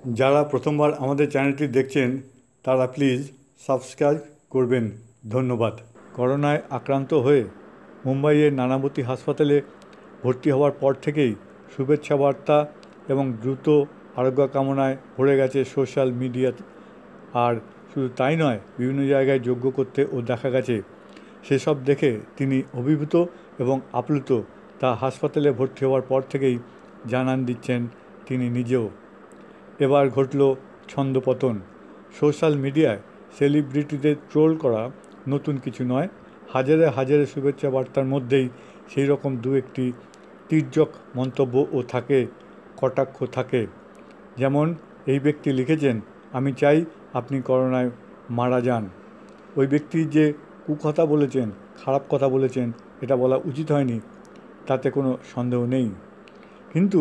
যারা প্রথমবার আমাদের চ্যানেলটি দেখছেন তারা প্লিজ সাবস্ক্রাইব করবেন, ধন্যবাদ। করোনায় আক্রান্ত হয়ে মুম্বাইয়ের নানাবতী হাসপাতালে ভর্তি হওয়ার পর থেকেই শুভেচ্ছা বার্তা এবং দ্রুত আরোগ্য কামনায় ভরে গেছে সোশ্যাল মিডিয়া। আর শুধু তাই নয়, বিভিন্ন জায়গায় যজ্ঞ করতে ও দেখা গেছে। সেসব দেখে তিনি অভিভূত এবং আপ্লুত। তা হাসপাতালে ভর্তি হওয়ার পর থেকেই জানান দিচ্ছেন তিনি নিজেও। এবার ঘটল ছন্দপতন। সোশ্যাল মিডিয়ায় সেলিব্রিটিদের ট্রোল করা নতুন কিছু নয়। হাজারে হাজারে শুভেচ্ছা বার্তার মধ্যেই সেই রকম দু একটি তির্যক মন্তব্যও থাকে, কটাক্ষ থাকে। যেমন এই ব্যক্তি লিখেছেন, আমি চাই আপনি করোনায় মারা যান। ওই ব্যক্তি যে কুকথা বলেছেন, খারাপ কথা বলেছেন, এটা বলা উচিত হয়নি, তাতে কোনো সন্দেহ নেই। কিন্তু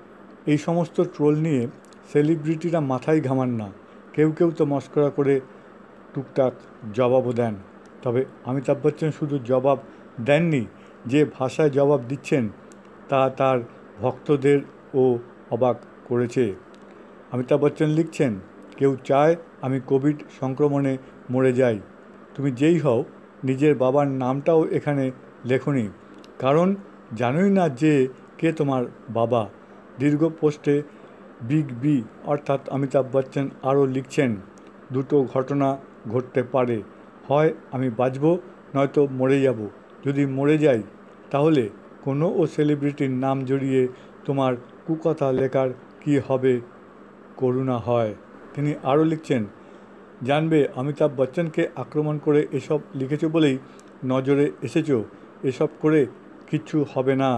এই সমস্ত ট্রোল নিয়ে সেলিব্রিটিরা মাথায় ঘামান না। কেউ কেউ তো মস্করা করে টুকটাক জবাবও দেন। তবে অমিতাভ বচ্চন শুধু জবাব দেননি, যে ভাষায় জবাব দিচ্ছেন তা তার ভক্তদেরও অবাক করেছে। অমিতাভ বচ্চন লিখছেন, কেউ চায় আমি কোভিড সংক্রমণে মরে যাই। তুমি যেই হও, নিজের বাবার নামটাও এখানে লেখনি, কারণ জানোই না যে কে তোমার বাবা। দীর্ঘ পোস্টে বিগ বি অর্থাৎ অমিতাভ বচ্চন আরও লিখছেন, দুটো ঘটনা ঘটতে পারে, হয় আমি বাঁচব, নয়তো মরে যাব। যদি মরে যাই তাহলে কোনো সেলিব্রিটির নাম জড়িয়ে তোমার কুকথা লেখার কি হবে, করুণা হয়। তিনি আরও লিখছেন, জানবে অমিতাভ বচ্চনকে আক্রমণ করে এসব লিখেছ বলেই নজরে এসেছ, এসব করে কিচ্ছু হবে না।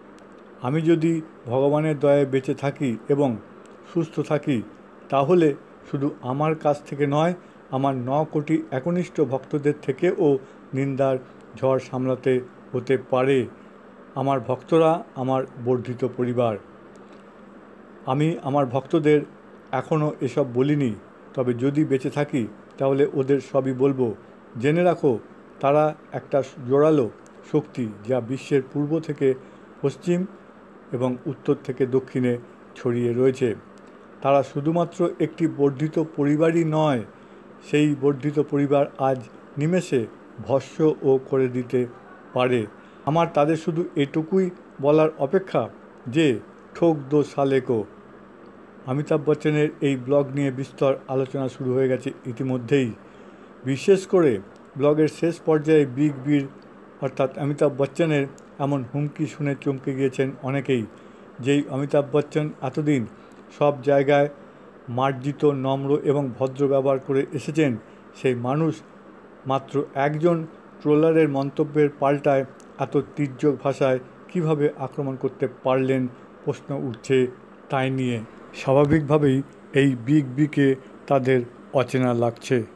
আমি যদি ভগবানের দয়ায় বেঁচে থাকি এবং সুস্থ থাকি, তাহলে শুধু আমার কাছ থেকে নয়, আমার 9 কোটি একনিষ্ঠ ভক্তদের থেকেও নিন্দার ঝড় সামলাতে হতে পারে। আমার ভক্তরা আমার বর্ধিত পরিবার। আমি আমার ভক্তদের এখনও এসব বলিনি, তবে যদি বেঁচে থাকি তাহলে ওদের সবই বলবো। জেনে রাখো, তারা একটা জোরালো শক্তি, যা বিশ্বের পূর্ব থেকে পশ্চিম এবং উত্তর থেকে দক্ষিণে ছড়িয়ে রয়েছে। তারা শুধুমাত্র একটি বর্ধিত পরিবারই নয়, সেই বর্ধিত পরিবার আজ নিমেষে ভস্মও করে দিতে পারে। আমার তাদের শুধু এটুকুই বলার অপেক্ষা যে ঠোক দো সালে কো। অমিতাভ বচ্চনের এই ব্লগ নিয়ে বিস্তর আলোচনা শুরু হয়ে গেছে ইতিমধ্যেই। বিশেষ করে ব্লগের শেষ পর্যায়ে বিগ বির অর্থাৎ অমিতাভ বচ্চনের এমন হুমকি শুনে চমকে গিয়েছেন অনেকেই। যেই অমিতাভ বচ্চন এতদিন সব জায়গায় মার্জিত, নম্র এবং ভদ্র ব্যবহার করে এসেছেন, সেই মানুষ মাত্র একজন ট্রোলারের মন্তব্যের পাল্টায় এত তির্যক ভাষায় কিভাবে আক্রমণ করতে পারলেন, প্রশ্ন উঠছে তাই নিয়ে। স্বাভাবিকভাবেই এই বিগ বিকে তাদের অচেনা লাগছে।